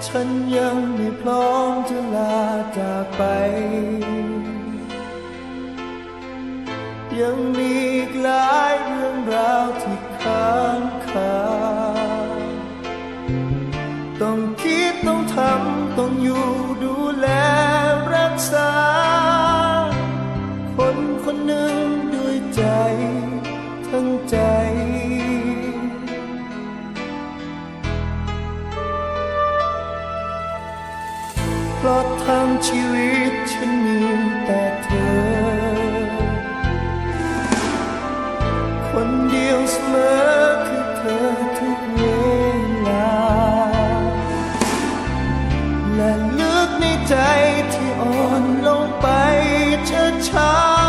ฉันยังไม่พร้อมจะลาจากไปยังมีอีกหลายเรื่องราวที่ค้างคาต้องคิดต้องทำต้องอยู่ดูแลรักษาคนคนหนึ่งด้วยใจทั้งใจเพราะทั้งชีวิตฉันมีแต่เธอคนเดียวเสมอคือเธอทุกเวลาและลึกในใจที่อ่อนลงไปช้า